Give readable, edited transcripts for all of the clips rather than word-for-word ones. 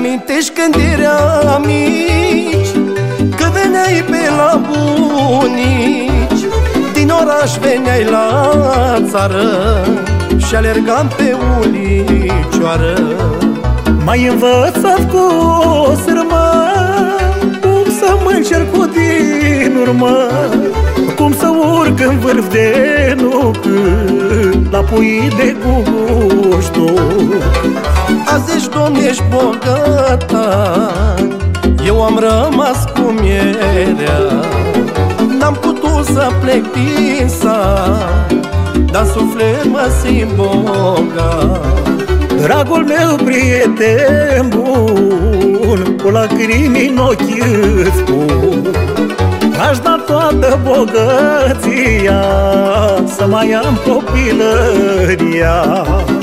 Ți-amintești când eram mici, că veneai pe la bunici, din oraș veneai la țară și alergam pe ulicioară. M-ai învățat cu o sârmă cum să mă încerc cu din urmă, cum să urc în vârf de nuc la puii de guștul. Azi ești domn, ești bogatan, eu am rămas cu mierea. N-am putut să plec din sat, dar suflet mă simt bogat. Dragul meu, prieten bun, cu lacrimi în ochi îți spun, aș da toată bogăția să mai am copilăria.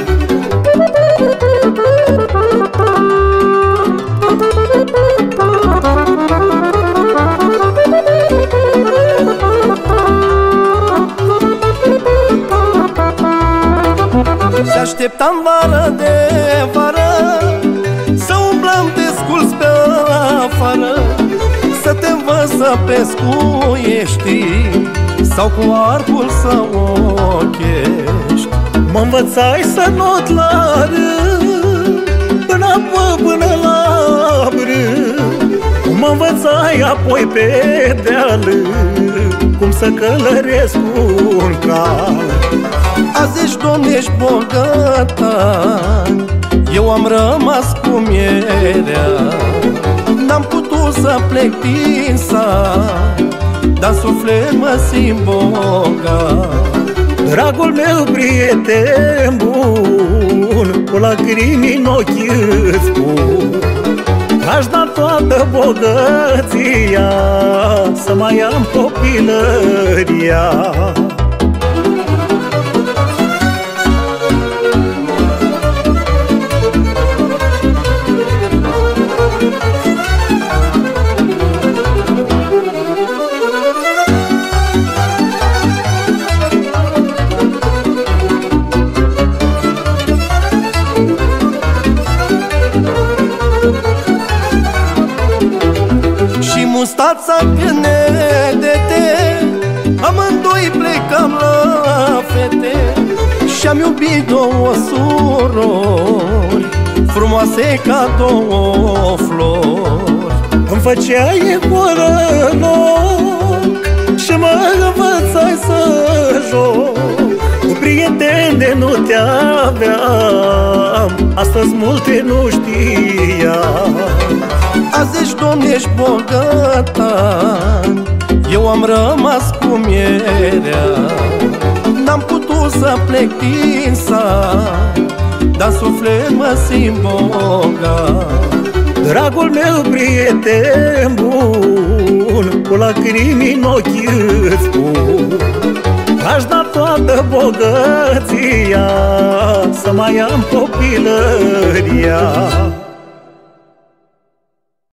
Și așteptam vară de vară să umblăm desculți pe afară, să te învăț să pescuiești sau cu arcul să ochești. Mă învățai să not la rând, până apă, până la brând. Mă învățai apoi pe deal cum să călăresc un cal. Azi ești domn, ești bogatan, eu am rămas cu mierea. N-am putut să plec din sat, dar suflet mă simt bogat. Dragul meu, prieten bun, cu lacrimi în ochi îți spun, aș da toată bogăția să mai am copilăria. Mustața când ne dete, amândoi plecam la fete și-am iubit două surori, frumoase ca două flori. Îmi făceai corăloc și mă învățai să joc. Cu prieteni de nu te aveam, astăzi multe nu știam. Azi ești domn, ești bogatan, eu am rămas cu mierea. N-am putut să plec din sat, dar suflet mă simt bogat. Dragul meu, prieten bun, cu lacrimi în ochi îți spun, aș da toată bogăția să mai am copilăria.